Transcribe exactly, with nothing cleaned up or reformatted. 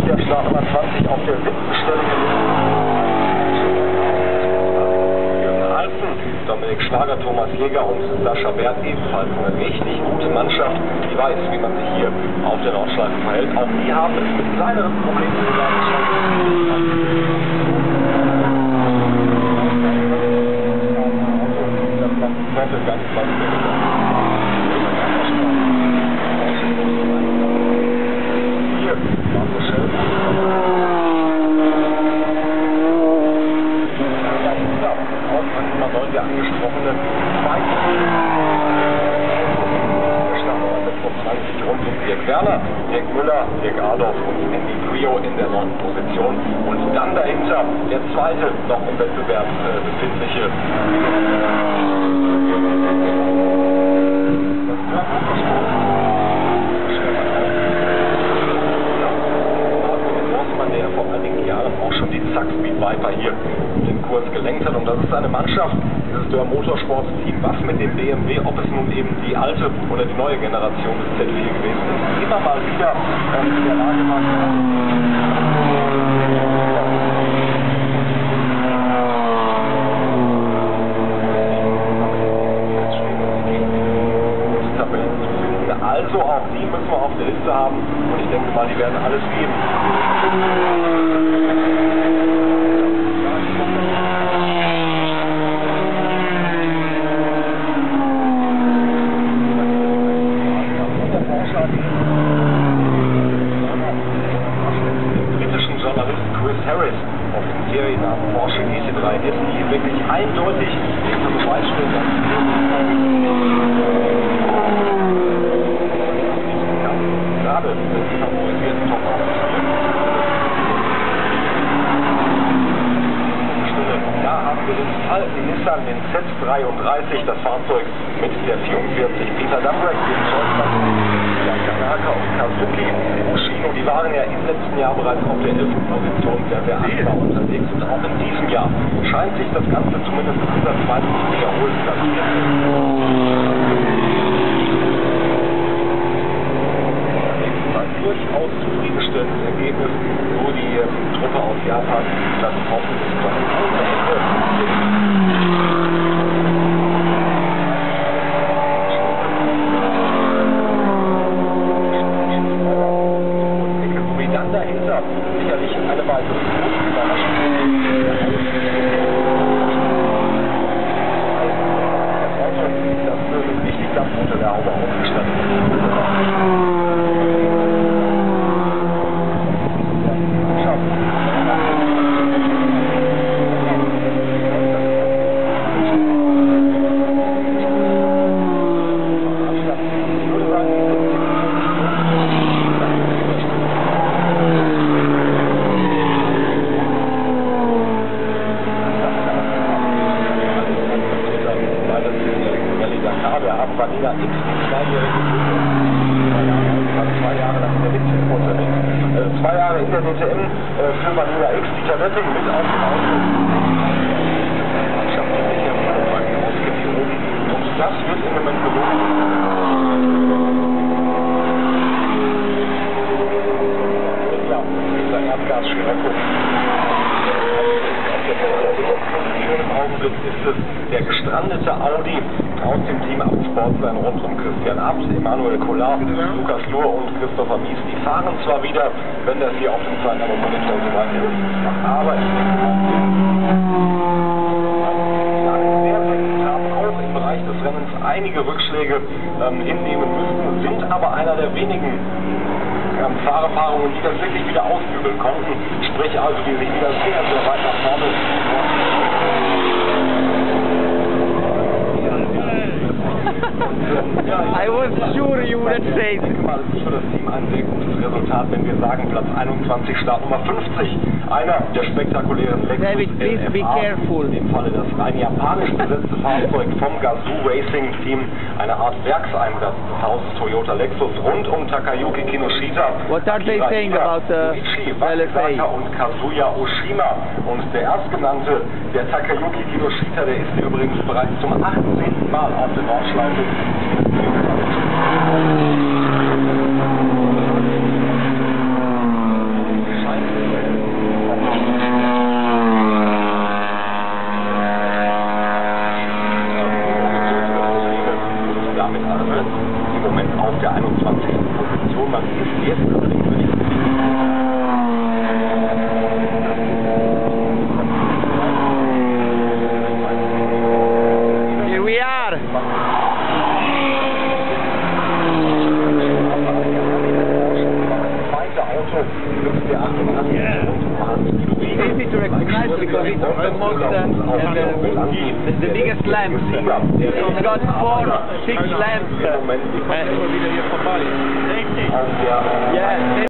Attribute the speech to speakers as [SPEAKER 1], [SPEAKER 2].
[SPEAKER 1] der Startnummer zwanzig auf der siebten Stelle Dominik Schwager, Thomas Jäger und Sascha Bert ebenfalls eine richtig gute Mannschaft, die weiß, wie man sich hier auf der Nordschleife verhält. Auch die haben es mit kleineren Problemen geschafft. Das ist ganz klar. Hier, Marco Schell. Der angesprochene zweite zwanzig rund um Dirk Werner, Dirk Müller, Dirk Adolf und Andy Trio in der neunten Position und dann dahinter der zweite noch im Wettbewerb äh, befindliche der vor einigen Jahren auch schon die Zack Speed Viper hier den Kurs gelenkt hat. Und das ist eine Mannschaft, dieses Dörr Motorsports-Team, was mit dem B M W, ob es nun eben die alte oder die neue Generation des Z vier gewesen ist, immer mal wieder ähm, in der Lage war, also auch die müssen wir auf der Liste haben und ich denke mal, die werden alles geben. Britischen Journalisten Chris Harris auf dem Seriennamen Porsche G T drei S I wirklich eindeutig unter Beweis stellt, dass gerade die favorisierten Top da haben wir den alten Nissan, den Z dreiunddreißig, das Fahrzeug mit der vierundvierzig. Peter Dumbrick, den Scholzmann, der Kanaka und Kazuki Ushino, die waren ja im letzten Jahr bereits auf der elften Position der W R acht unterwegs und auch in diesem Jahr scheint sich das Ganze zumindest ansatzweise zu wiederholen. Durchaus zufriedenstellendes Ergebnis, wo die äh, Truppe aus Japan das hoffentlich und dann dahinter sicherlich eine weitere große Überraschung. Das ist richtig das unter der Haube aufgestanden. Zwei Jahre in der D T M äh, für Vanilla X, die Tabelle mit auf dem Auto. Und das wird im Moment belohnt. Ja, dieser Erdgas-Schwerko. Im Augenblick ist es der gestrandete Audi aus dem Team Sportplan rund um Christian Abt, Emanuel Collard, Lukas Lohr und Christopher Mies. Die fahren zwar wieder, wenn das hier auf dem Zeitnahme-Monitor so weit ist, aber ich denke, haben auch im Bereich des Rennens einige Rückschläge ähm, hinnehmen müssten, sind aber einer der wenigen ähm, Fahrerpaarungen, die das wirklich wieder ausbügeln konnten, sprich also, die sich wieder sehr, sehr weit nach vorne
[SPEAKER 2] I was sure you would say
[SPEAKER 1] das ist für das Team ein sehr gutes Resultat, wenn wir sagen Platz einundzwanzig, Startnummer fünfzig, einer der spektakulären Lexus L F A, in dem Falle das rein japanisch besetzte Fahrzeug vom Gazoo Racing Team, eine Art Werkseinsatz des Hauses Toyota Lexus rund um Takayuki Kinoshita,
[SPEAKER 2] What are they saying about the L F A?
[SPEAKER 1] Und Kazuya Oshima. Und der erstgenannte, der Takayuki Kinoshita, der ist übrigens bereits zum achtzehnten Mal auf der Nordschleife. der einundzwanzigsten Position. Man ist jetzt übrigens nicht.
[SPEAKER 2] Here we are. Easy to recognize because it's the most uh, the, the biggest lamps. It's got four, six lamps. Uh, yeah.